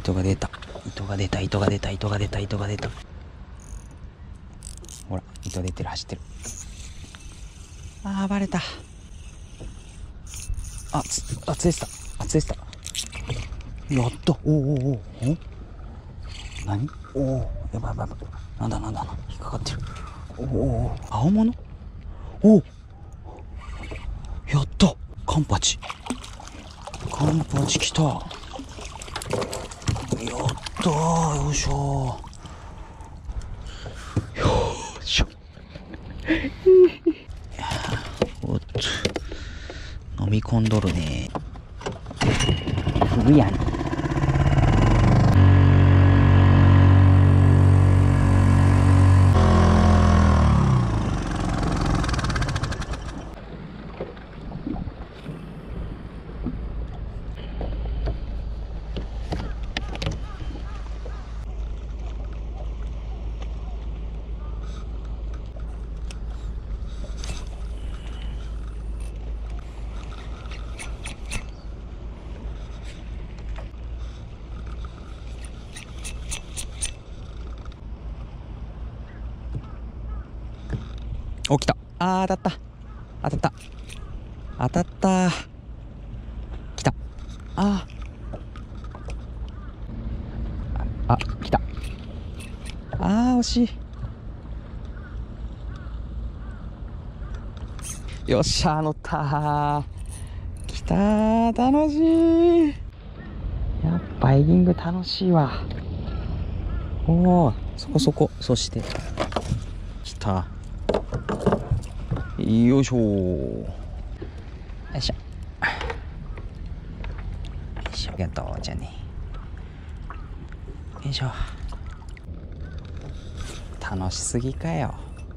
糸が出た。糸が出た。糸が出た。糸が出た。糸が出た。ほら、糸出てる。走ってる。あー、バレた。あ、釣れてた。あ、釣れてた。やった。おおおお。何？おお、やばいやばいやばい。なんだなんだ、引っかかってる。おお、青物？おお、やった。カンパチ。カンパチ来た。やったー。よいしょー。よいしょ。おっと、飲み込んどるね。ふぐやん。お、来た。あー、当たった。当たった。当たった。来た。あー。あ、来た。あー、惜しい。よっしゃー、乗ったー。来たー、楽しい。やっぱエギング楽しいわ。おー、そこそこ。そして来た。よいしょー。よいしょ。よいしょ。ありがとう。じゃあね。よいしょ。楽しすぎかよ。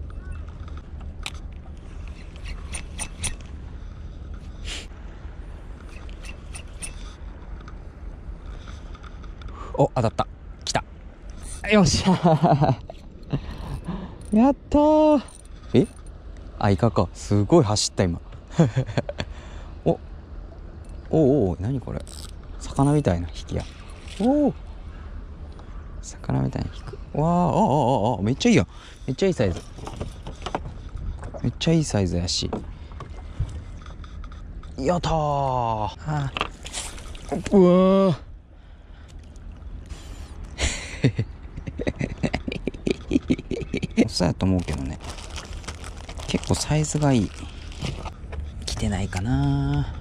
お、当たった。来た。よっしゃー。やったー。え、あ、イカか。すごい走った今。おお、何これ。魚みたいな引きや。おお、魚みたいに引く。わあ、めっちゃいいやん。めっちゃいいサイズ。めっちゃいいサイズやし。やったー。あー、うわー。そうやと思うけどね。結構サイズがいい。来てないかな。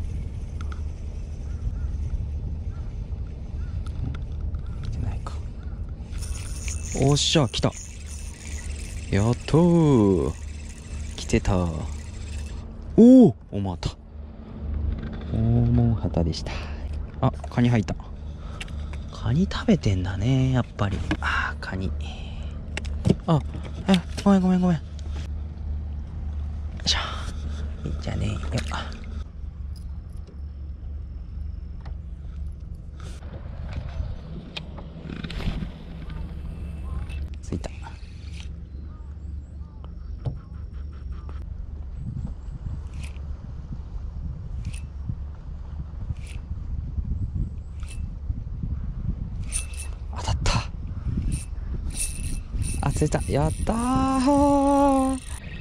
来てないか。おっしゃ、来た。やっとー。来てた。おお、おまた。大門旗でした。あ、カニ入った。カニ食べてんだね、やっぱり。あー、カニ。あ、ごめん。よいしょ。いいじゃねえよ。ついた。当たった。あ、釣れた。やったー。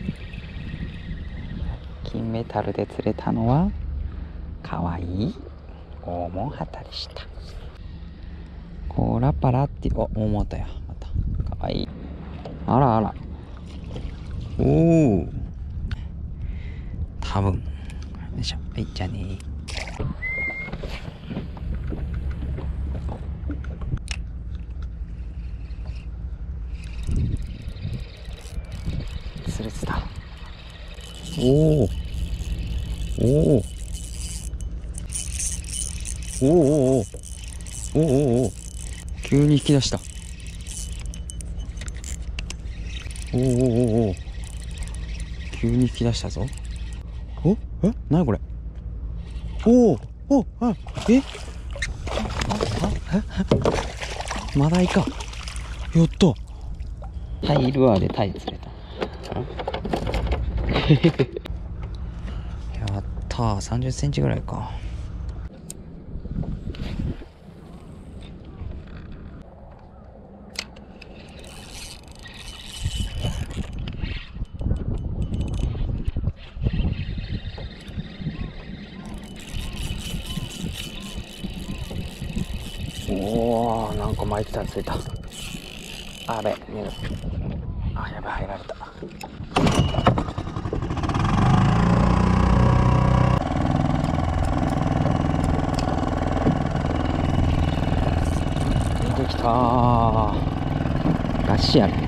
金メタルで釣れたのはかわいい大門旗でした。コラパラって、お、大門旗や。またかわいい。あらあら。おお、多分。よいしょ。はい、じゃあね。釣れてた。おお急に引き出した。急に引き出したぞ。なにこれ。マダイか。やった。タイルアーでタイ釣れた。やったー。30センチぐらいか。 おお、なんか巻いてたやついた。あ、やべえ、あ、やべえ、入られた。出てきたー。ガシやね。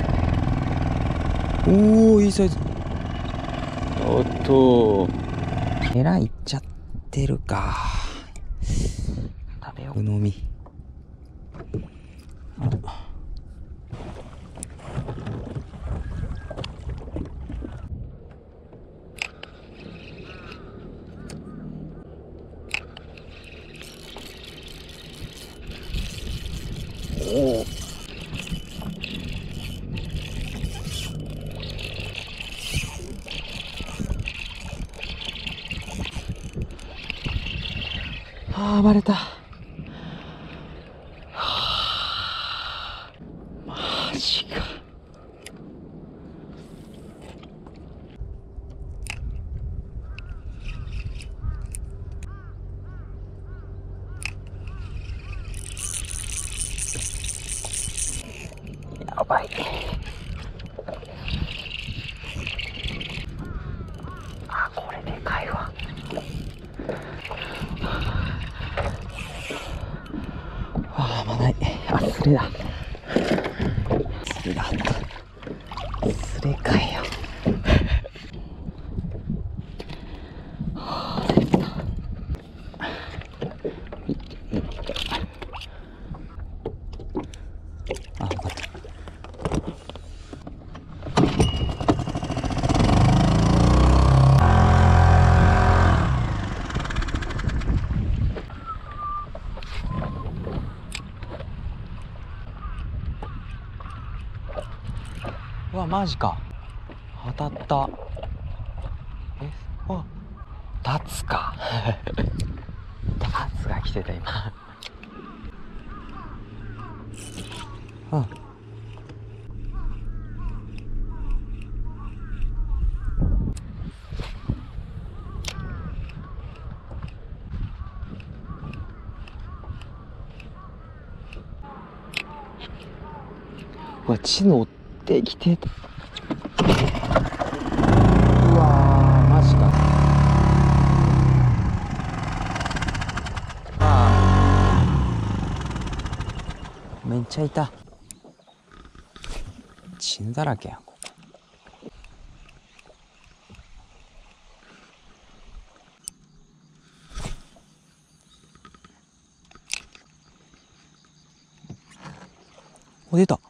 おお、いいサイズ。おっと、えらいっちゃってるか。食べよう。飲み。おお。ああ、バレた。マジか。やばい。あ、これでかいわ。ああ、まない。あ、スレだ。スレだ。スレかよ。あ、分かった。うわ、マジか。当たった。え、あ、ダツか。ダツが来てた今。あ、うわ、血乗ってきてた。うわー、マジか。めっちゃいた。血だらけやん、ここ。お、出た。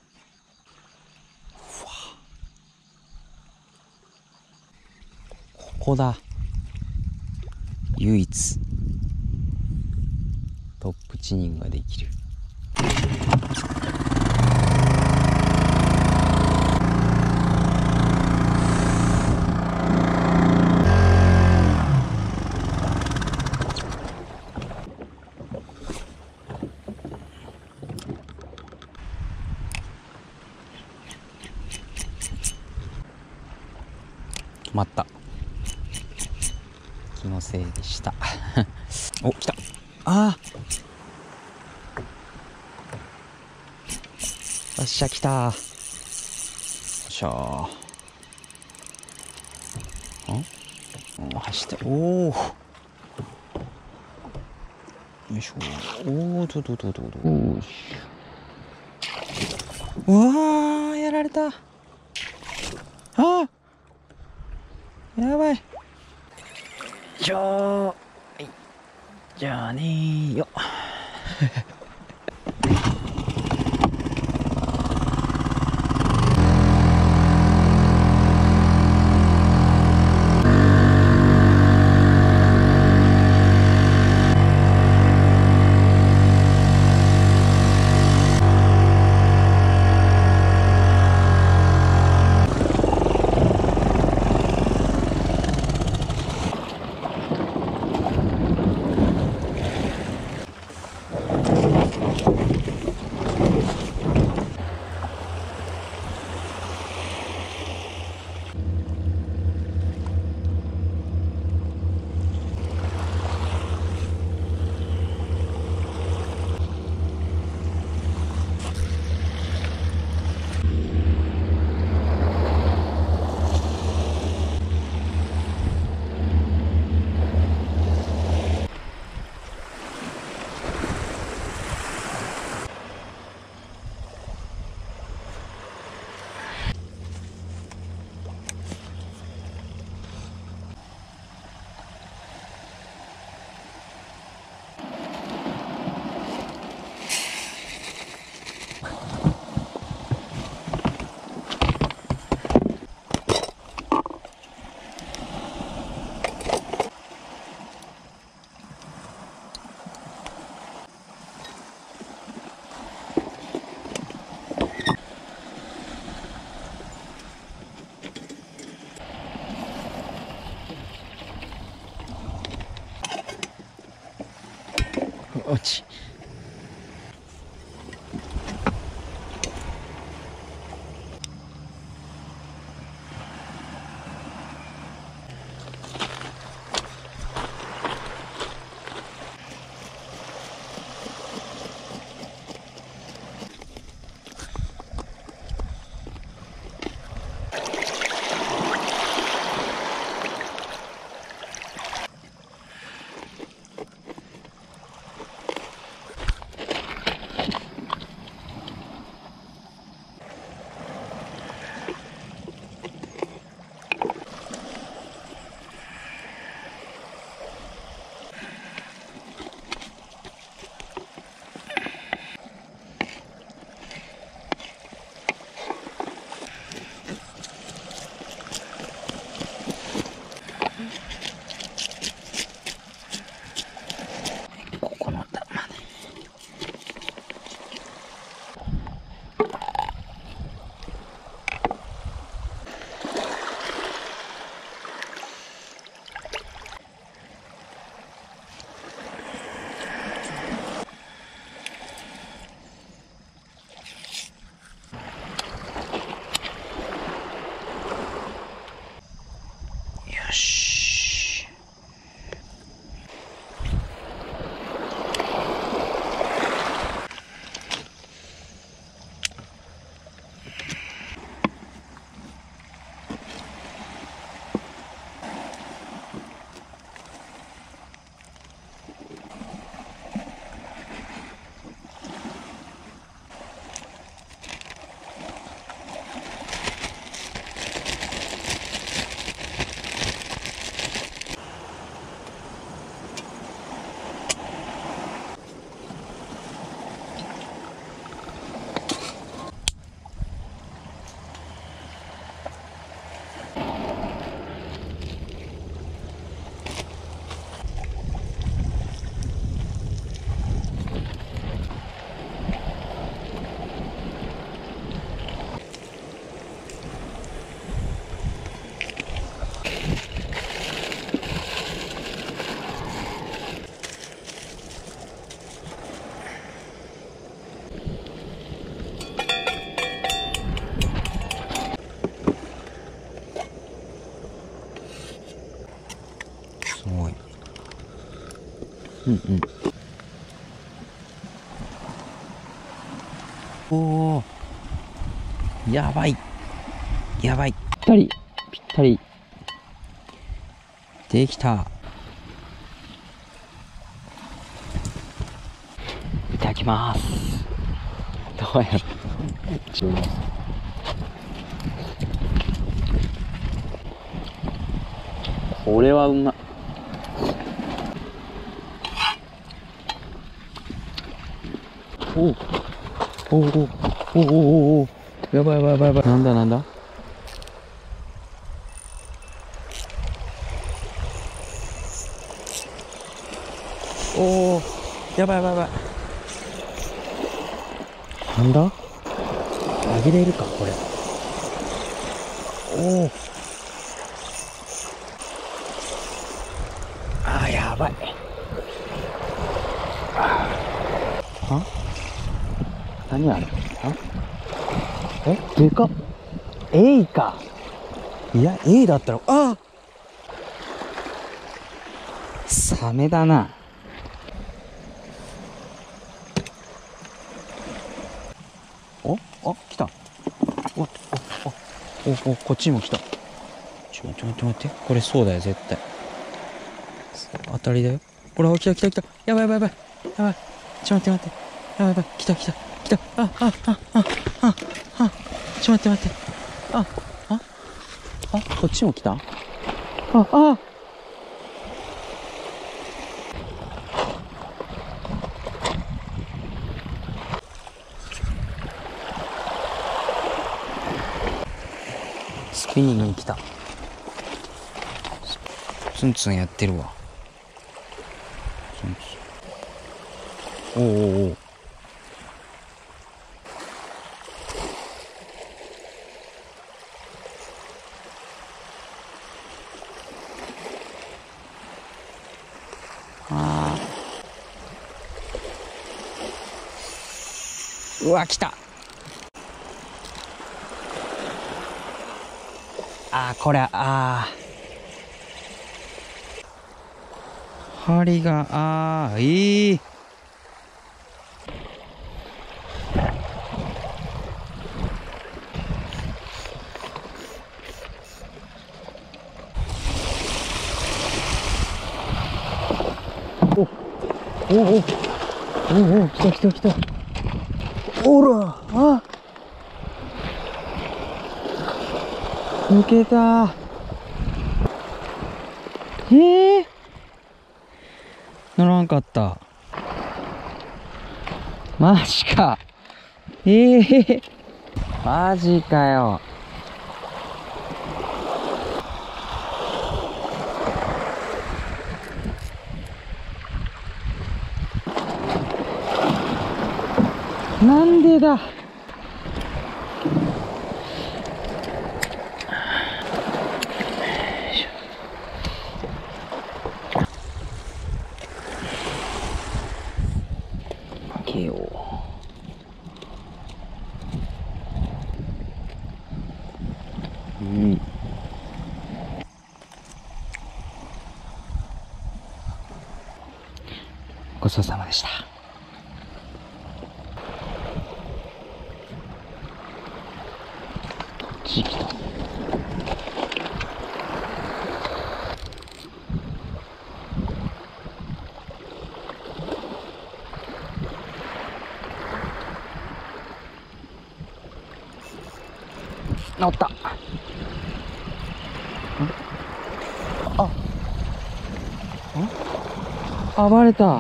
ここだ。唯一トップチニングができる。止まった。気のせいでした。お、来た。ああ、よっしゃ、来た。よっしゃー。走って、おお。よいしょ。おお、ど。よし。うわー、やられた。ああ、やばい。じゃあねーよ。 落ち。すごい。うんうん。おー、やばい。やばい。ぴったり。ぴったり。できた。いただきます。どうやろ。これはうまい。おうおうおうおうおうおう、やばいやばいやばいやばい。なんだなんだ。おお、やばいやばいやばい。なんだ、あげれるかこれ。おお、あーやばい。あ、何あれ。あ、でかっ。エイか。いや、エイだったら、あ、サメだな。お、あ、来た。お、お、お、こっちにも来た。ちょっと待って。これそうだよ、絶対。当たりだよ。ほら、来た来た来た。やばいやばいやばい。やばい。ちょっと待って。やばいやばい。来た来た。来た。ちょっと待って。こっちも来た。スピニングに来た。ツンツンやってるわ。ツンツン。おおお。あうわ、来た。これ、針が、いい。お、来た来た来た。おら、抜けた。乗らんかった。マジか。マジかよ。なんでだ。開けよう。ごちそうさまでした。地域と。乗った。バレた。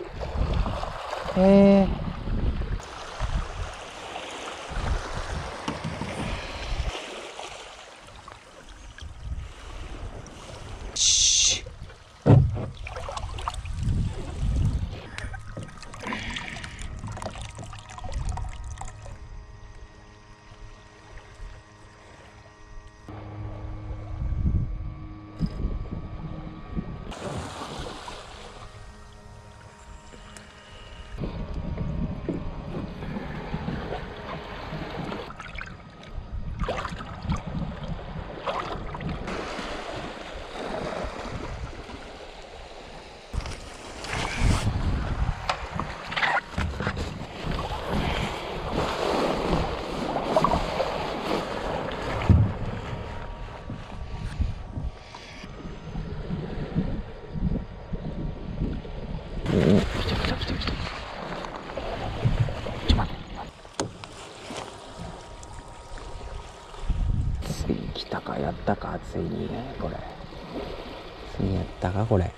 ついに来たか。やったか。ついにね、これ。ついにやったか、これ。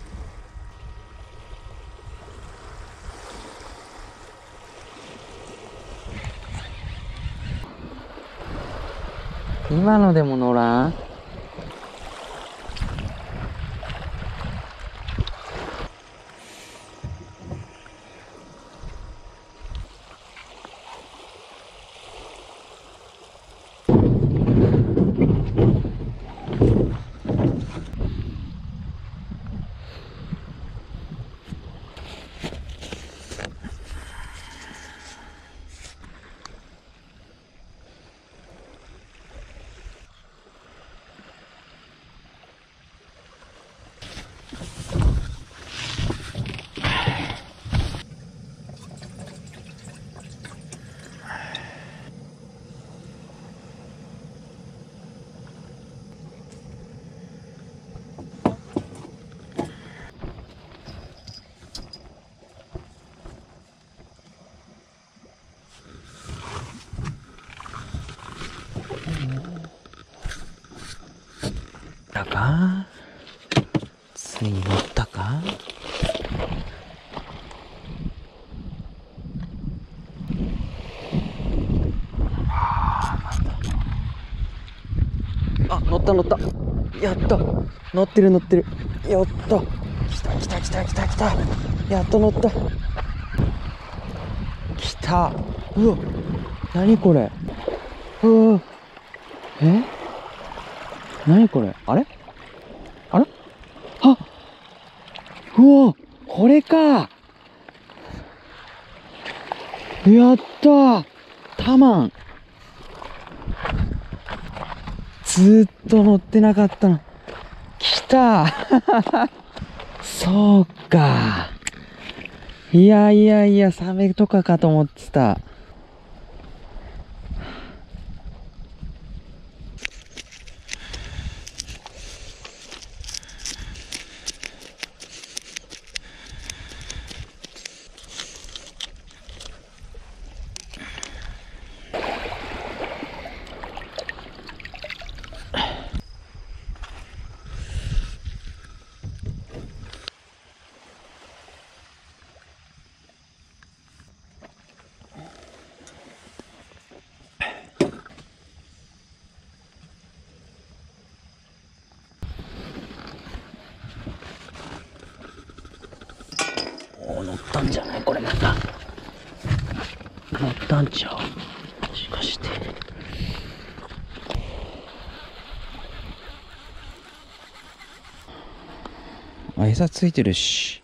今のでも乗らん？たか？ついに乗ったか？乗った乗った。やった。乗ってる乗ってる。やった。来た来た来た来た来た。やっと乗った。来た。うわ、何これ。うわ、何これ。あれうわ、これか。 やったー、タマン。ずーっと乗ってなかったの。来たー。そうか。いやいやいや、サメとかかと思ってた。乗ったんじゃないこれまた。乗ったんちゃう、もしかして。あ、餌ついてるし。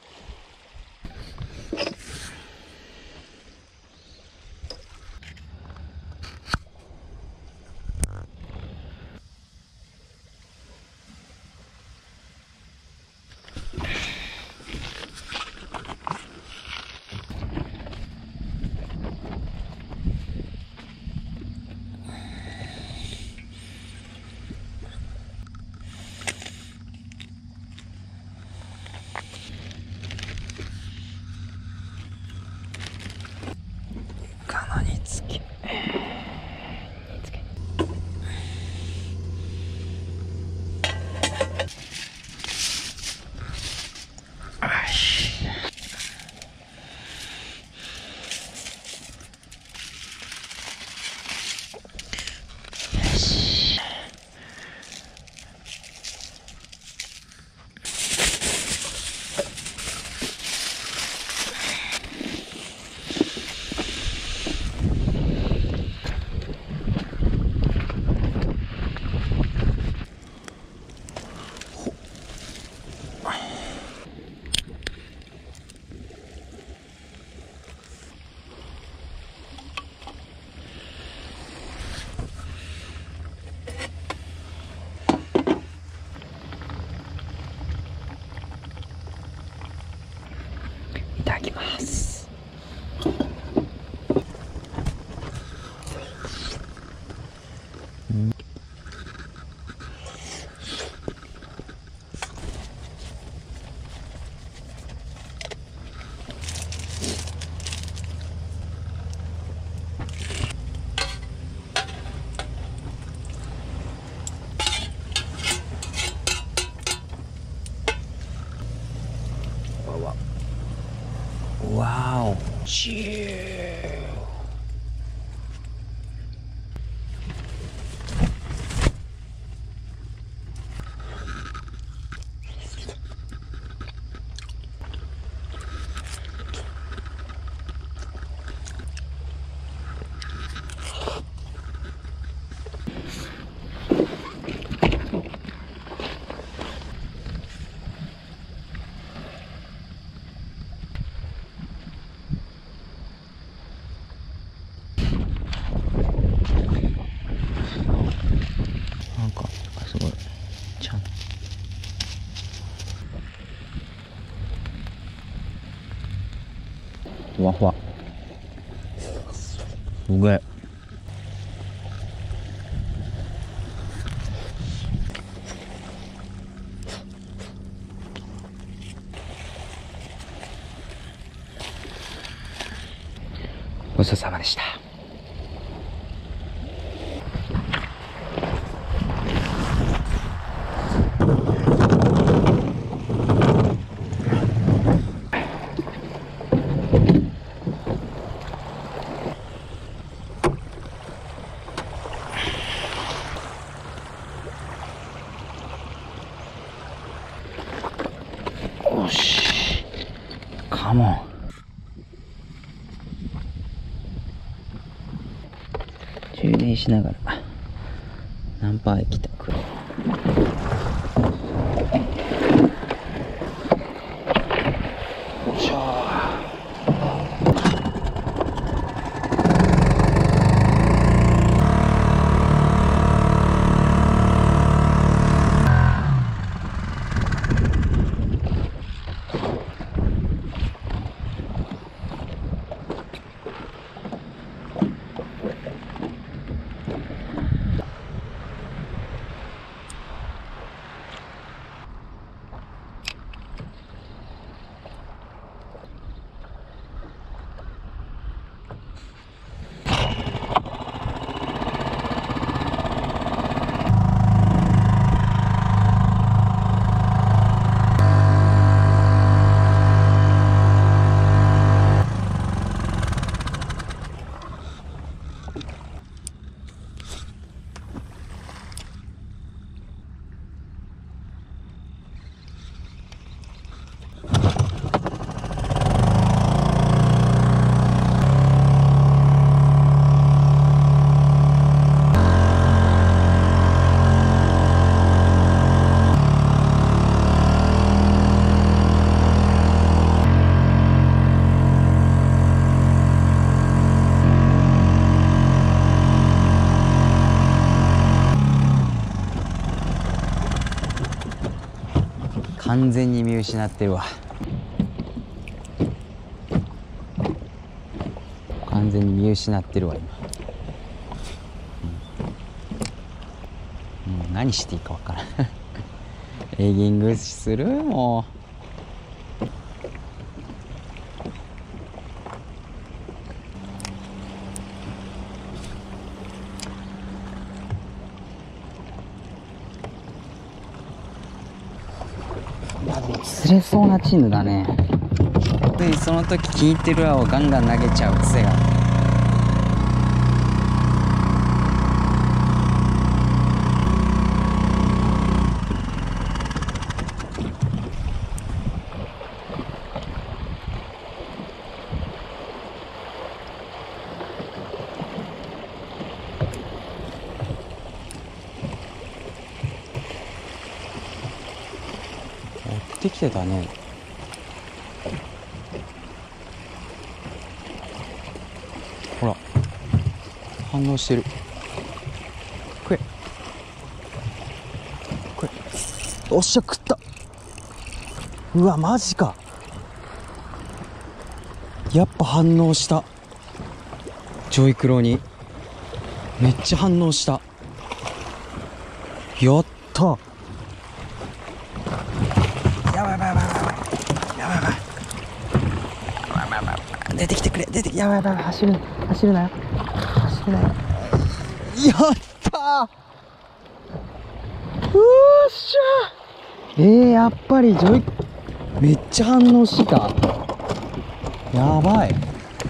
いただきます。わお、チュー。なんかすごいちゃんふわふわ、すげえ。ごちそうさまでした。よし、カモン。充電しながらナンパー駅と来る。よっしゃー。 完全に見失ってるわ。完全に見失ってるわ今。何していいかわからんエギングするもう釣れそうなチヌだね。でその時効いてる輪をガンガン投げちゃう癖が。追ってきてたね。ほら反応してる。食え食え。おっしゃ食った。うわマジか。やっぱ反応した。ジョイクロにめっちゃ反応した。やった。やばいやばいやばいやばいやばいやばい。出てきてくれ。出てきて。やばいやばい。走るなよ走るなよ。やったー。うっしゃ。やっぱりジョイめっちゃ反応した。やばい。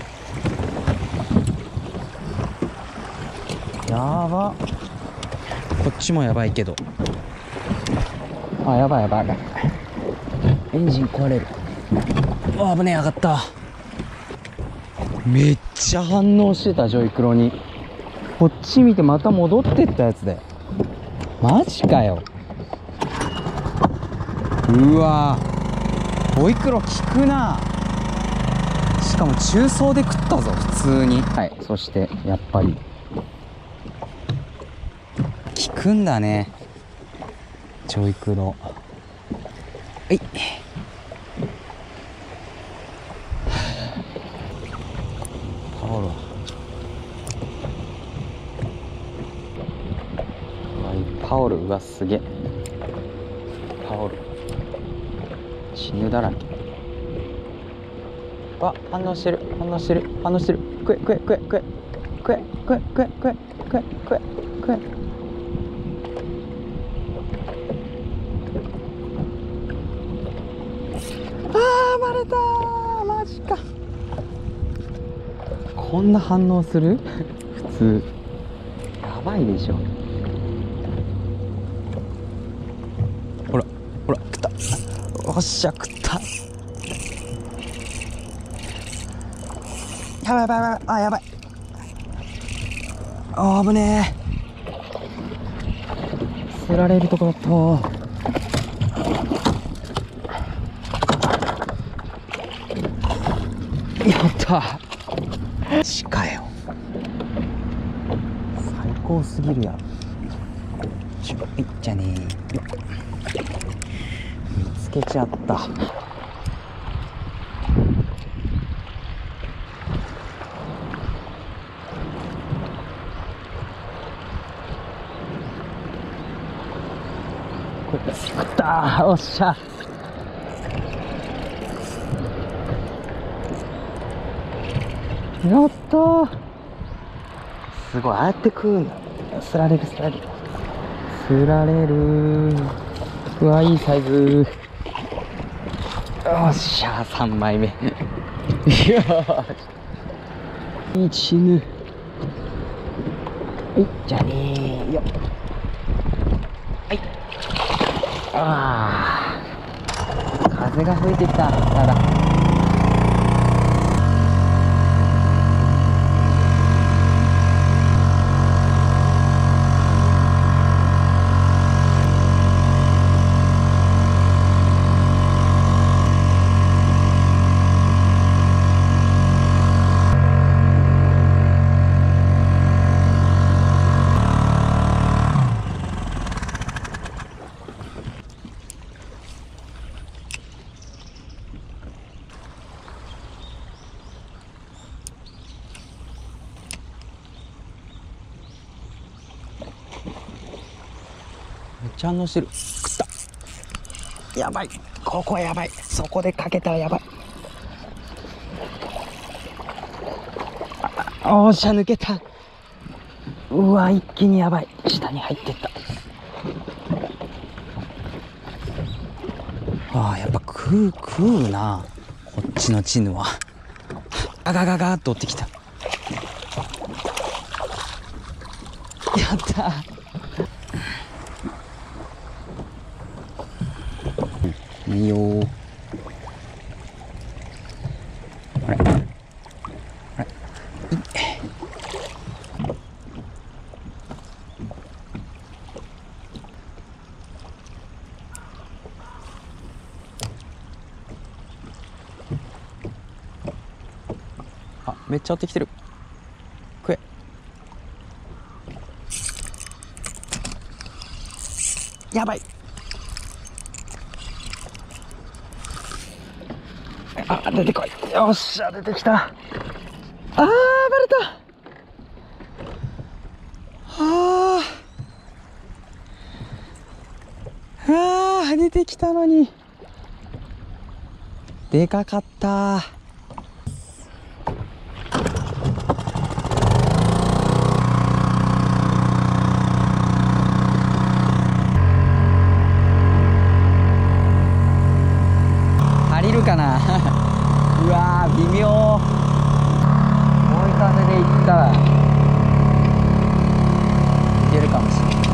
やば。こっちもやばいけど。あ、やばいやばいやばい。エンジン壊れる。あ、危ねえ。上がった。めっちゃ反応してた。ジョイクロにこっち見てまた戻ってったやつで。マジかよ。うわー、ジョイクロ効くな。しかも中層で食ったぞ普通に。はい、そしてやっぱり効くんだねジョイクロ。はい。パオルはパオル。うわすげえ。パオル死ぬだらけ。わ、反応してる反応してる反応してる。食え食え食え食え食え食え食え食え食え食え食え。バレたー。マジか。こんな反応する普通。やばいでしょ。ほらほら食った。おっしゃ食った。やばいやばいやばい。あ、やばい。あ、危ねえ。釣られるとこだった。やったマジかよ。最高すぎるやん。はい、じゃあねー。 つけちゃった。これ食ったー。おっしゃ。やったー。すごい、ああやって食うんだ。すられる、すられる。すられるー。うわ、いいサイズー。よっしゃー、3枚目。よーし。死ぬ。はい、じゃあねーよ。はい。ああ、風が吹いてきた。ただ。めっちゃ反応してる。食った。やばい。ここやばい。そこでかけたらやばい。おーしゃ、抜けた。うわ、一気にやばい。下に入ってった。ああ、やっぱ食うな。こっちのチヌは。ガガガガーっと追ってきた。やったー。いいよー。あれあれ、あ、めっちゃ追ってきてる。食え。やばい。あ、出てこい。よっしゃ、出てきた。あー、バレた。出てきたのに。でかかった。足りるかな。うわー、微妙。追い風でいったらいけるかもしれない。